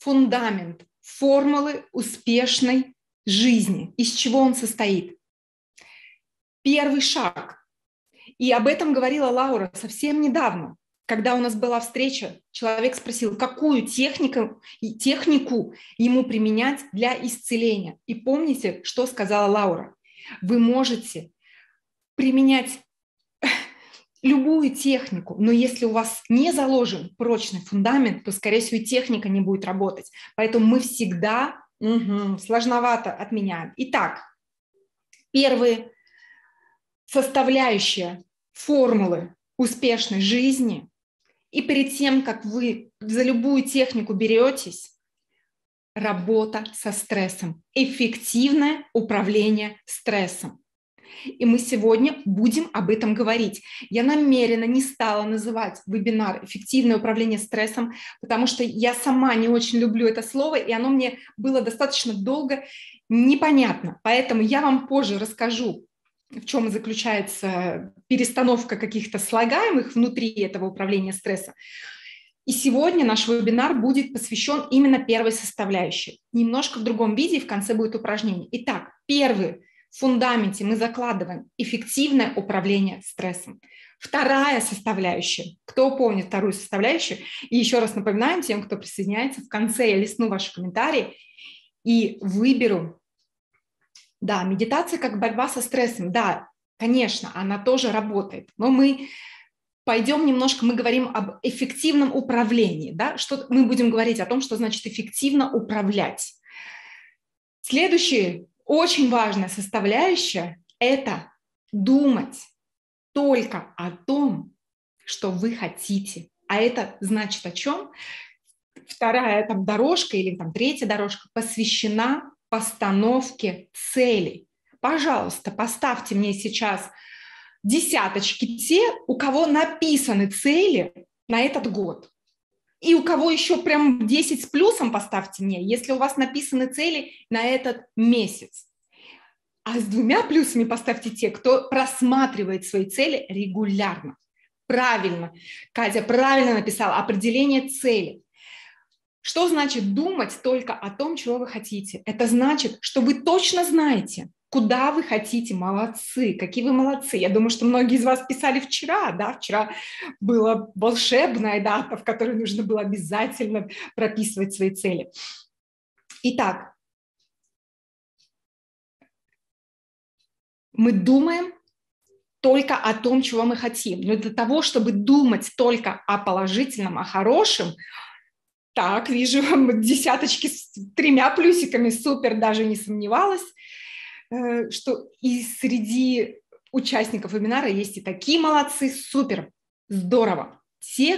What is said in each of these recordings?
фундамент формулы успешной жизни. Из чего он состоит? Первый шаг. И об этом говорила Лаура совсем недавно. Когда у нас была встреча, человек спросил, какую технику ему применять для исцеления. И помните, что сказала Лаура? Вы можете применять любую технику, но если у вас не заложен прочный фундамент, то, скорее всего, и техника не будет работать. Поэтому мы всегда сложновато отменяем. Итак, первые составляющие формулы успешной жизни. И перед тем, как вы за любую технику беретесь, работа со стрессом, эффективное управление стрессом. И мы сегодня будем об этом говорить. Я намеренно не стала называть вебинар «Эффективное управление стрессом», потому что я сама не очень люблю это слово, и оно мне было достаточно долго непонятно. Поэтому я вам позже расскажу, в чем заключается перестановка каких-то слагаемых внутри этого управления стрессом. И сегодня наш вебинар будет посвящен именно первой составляющей. Немножко в другом виде, и в конце будет упражнение. Итак, первый в фундаменте мы закладываем эффективное управление стрессом. Вторая составляющая. Кто помнит вторую составляющую? И еще раз напоминаем тем, кто присоединяется, в конце я листну ваши комментарии и выберу. Да, медитация как борьба со стрессом. Да, конечно, она тоже работает. Но мы пойдем немножко, мы говорим об эффективном управлении. Да? Что мы будем говорить о том, что значит эффективно управлять. Следующая очень важная составляющая – это думать только о том, что вы хотите. А это значит о чем? Вторая дорожка или третья дорожка посвящена постановке целей. Пожалуйста, поставьте мне сейчас десяточки те, у кого написаны цели на этот год. И у кого еще прям 10 с плюсом поставьте мне, если у вас написаны цели на этот месяц. А с 2 плюсами поставьте те, кто просматривает свои цели регулярно. Правильно. Катя правильно написала. Определение цели. Что значит думать только о том, чего вы хотите? Это значит, что вы точно знаете, куда вы хотите. Молодцы, какие вы молодцы. Я думаю, что многие из вас писали вчера, да, вчера была волшебная дата, в которой нужно было обязательно прописывать свои цели. Итак, мы думаем только о том, чего мы хотим. Но для того, чтобы думать только о положительном, о хорошем, так, вижу десяточки с 3 плюсиками, супер, даже не сомневалась, что и среди участников вебинара есть и такие молодцы, супер, здорово. Те,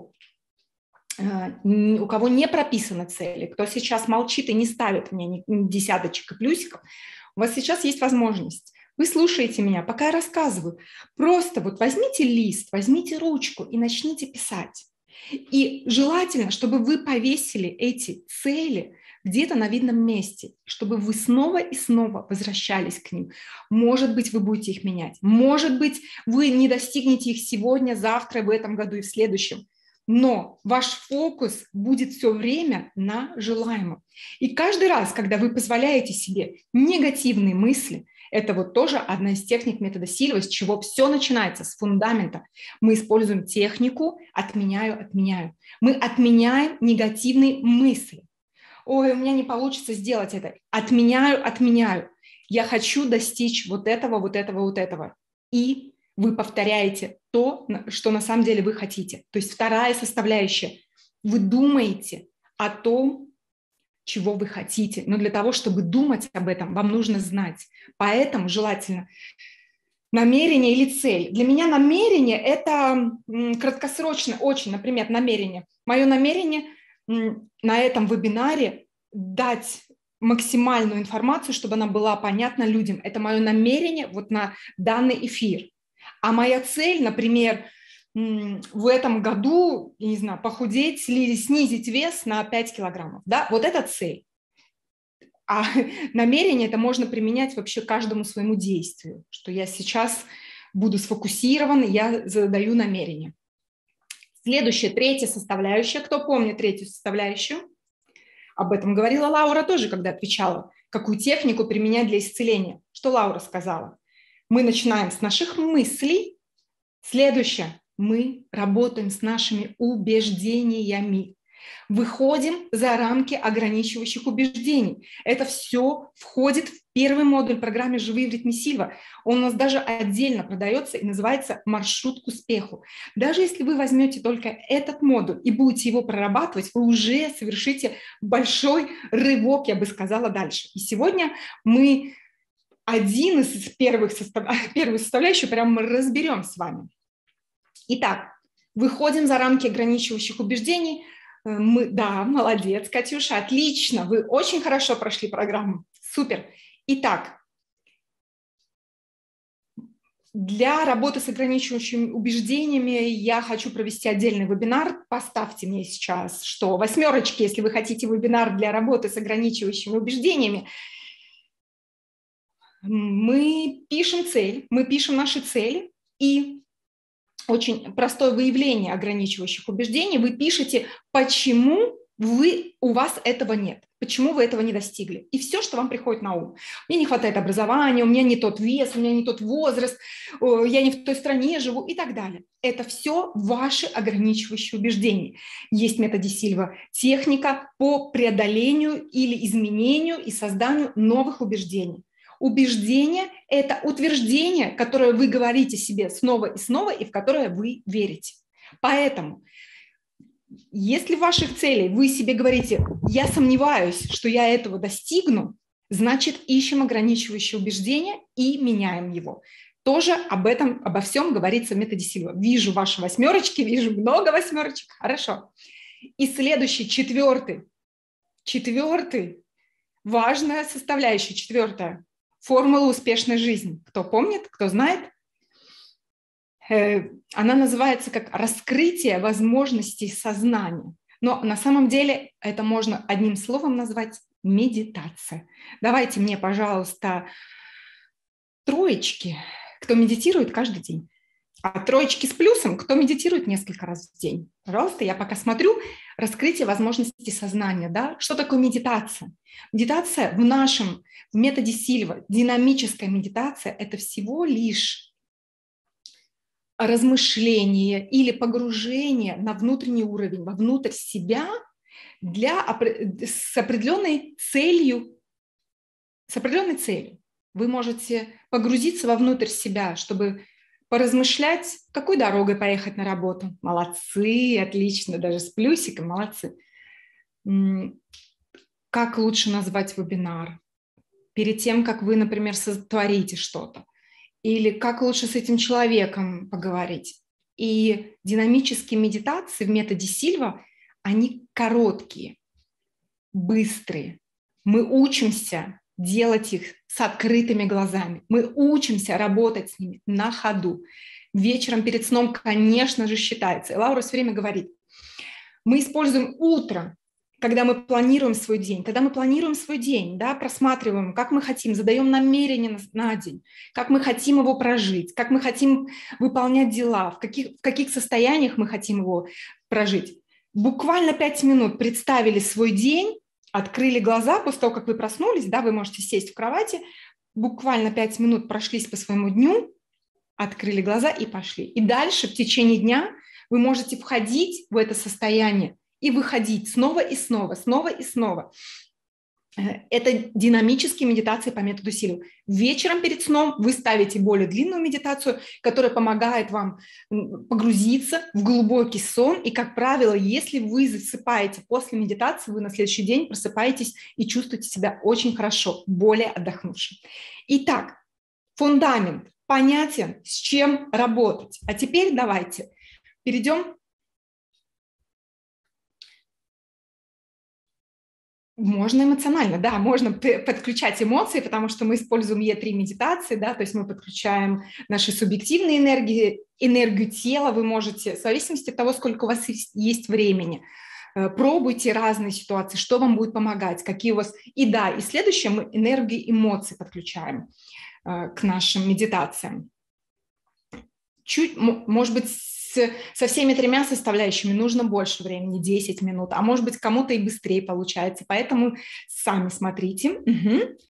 у кого не прописаны цели, кто сейчас молчит и не ставит мне ни десяточек и плюсиков, у вас сейчас есть возможность. Вы слушаете меня, пока я рассказываю. Просто возьмите лист, возьмите ручку и начните писать. И желательно, чтобы вы повесили эти цели где-то на видном месте, чтобы вы снова и снова возвращались к ним. Может быть, вы будете их менять. Может быть, вы не достигнете их сегодня, завтра, в этом году и в следующем. Но ваш фокус будет все время на желаемом. И каждый раз, когда вы позволяете себе негативные мысли, это тоже одна из техник метода Сильва, с чего все начинается, с фундамента. Мы используем технику «отменяю». Мы отменяем негативные мысли. Ой, у меня не получится сделать это. Отменяю. Я хочу достичь этого. И вы повторяете то, что на самом деле вы хотите. То есть вторая составляющая. Вы думаете о том, чего вы хотите. Но для того, чтобы думать об этом, вам нужно знать. Поэтому желательно намерение или цель. Для меня намерение – это краткосрочное, очень, например, намерение. Мое намерение на этом вебинаре дать максимальную информацию, чтобы она была понятна людям. Это мое намерение на данный эфир. А моя цель, например, в этом году, я не знаю, похудеть или снизить вес на 5 килограммов. Да? Это цель. А намерение это можно применять вообще каждому своему действию, что я сейчас буду сфокусирован, я задаю намерение. Следующая, третья составляющая. Кто помнит третью составляющую? Об этом говорила Лаура тоже, когда отвечала, какую технику применять для исцеления. Что Лаура сказала? Мы начинаем с наших мыслей. Следующее. Мы работаем с нашими убеждениями. Выходим за рамки ограничивающих убеждений. Это все входит в первый модуль программы «Живые в ритме Сильва». Он у нас даже отдельно продается и называется «Маршрут к успеху». Даже если вы возьмете только этот модуль и будете его прорабатывать, вы уже совершите большой рывок, я бы сказала, дальше. И сегодня мы один из первых составляющих прямо разберем с вами. Итак, выходим за рамки ограничивающих убеждений. Да, молодец, Катюша, отлично, вы очень хорошо прошли программу, супер. Итак, для работы с ограничивающими убеждениями я хочу провести отдельный вебинар. Поставьте мне сейчас, что 8, если вы хотите вебинар для работы с ограничивающими убеждениями. Мы пишем цель, мы пишем наши цели, и очень простое выявление ограничивающих убеждений. Вы пишете, почему у вас этого нет, почему вы этого не достигли. И все, что вам приходит на ум. Мне не хватает образования, у меня не тот вес, у меня не тот возраст, я не в той стране живу и так далее. Это все ваши ограничивающие убеждения. Есть в методе Сильва техника по преодолению или изменению и созданию новых убеждений. Убеждение – это утверждение, которое вы говорите себе снова и в которое вы верите. Поэтому, если в ваших целях вы себе говорите «я сомневаюсь, что я этого достигну», значит, ищем ограничивающее убеждение и меняем его. Тоже обо всем говорится в методе Сильва. Вижу ваши 8, вижу много 8. Хорошо. И следующий, четвертый, важная составляющая, 4. Формула успешной жизни. Кто помнит, кто знает? Она называется как раскрытие возможностей сознания. Но на самом деле это можно одним словом назвать медитация. Давайте мне, пожалуйста, 3, кто медитирует каждый день. А 3 с плюсом, кто медитирует несколько раз в день. Пожалуйста, я пока смотрю. Раскрытие возможностей сознания. Да? Что такое медитация? Медитация в методе Сильва, динамическая медитация – это всего лишь размышление или погружение на внутренний уровень, вовнутрь себя с определенной целью. Вы можете погрузиться вовнутрь себя, чтобы поразмышлять, какой дорогой поехать на работу. Молодцы, отлично, даже с плюсиком, молодцы. Как лучше назвать вебинар? Перед тем, как вы, например, сотворите что-то. Или как лучше с этим человеком поговорить. И динамические медитации в методе Сильва, они короткие, быстрые. Мы учимся делать их с открытыми глазами. Мы учимся работать с ними на ходу. Вечером перед сном, конечно же, считается. И Лаура все время говорит, мы используем утро, когда мы планируем свой день. Когда мы планируем свой день, да, просматриваем, как мы хотим, задаем намерение на день, как мы хотим его прожить, как мы хотим выполнять дела, в каких состояниях мы хотим его прожить. Буквально 5 минут представили свой день, открыли глаза, после того, как вы проснулись, да, вы можете сесть в кровати, буквально 5 минут прошлись по своему дню, открыли глаза и пошли. И дальше в течение дня вы можете входить в это состояние и выходить снова и снова, снова и снова. Это динамические медитации по методу Сильва. Вечером перед сном вы ставите более длинную медитацию, которая помогает вам погрузиться в глубокий сон. И, как правило, если вы засыпаете после медитации, вы на следующий день просыпаетесь и чувствуете себя очень хорошо, более отдохнувшим. Итак, фундамент понятен, с чем работать. А теперь давайте перейдем. Можно эмоционально, да, можно подключать эмоции, потому что мы используем Е3 медитации, да, то есть мы подключаем наши субъективные энергии, энергию тела, вы можете, в зависимости от того, сколько у вас есть времени, пробуйте разные ситуации, что вам будет помогать, какие у вас... И да, и следующее, мы энергию эмоций подключаем к нашим медитациям. Чуть, может быть, со всеми тремя составляющими нужно больше времени, 10 минут, а может быть, кому-то и быстрее получается. Поэтому сами смотрите. Угу.